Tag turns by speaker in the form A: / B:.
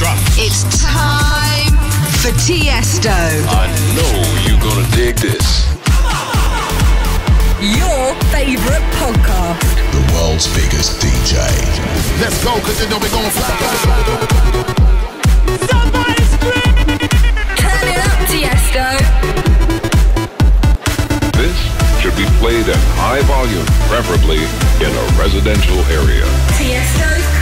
A: It's time for Tiesto.
B: I know you're gonna dig this.
C: Your favourite podcast.
D: The world's biggest DJ.
E: Let's go, cause you know we're gonna fly.
C: Somebody scream! Turn it up, Tiesto.
B: This should be played at high volume, preferably in a residential area.
C: Tiesto's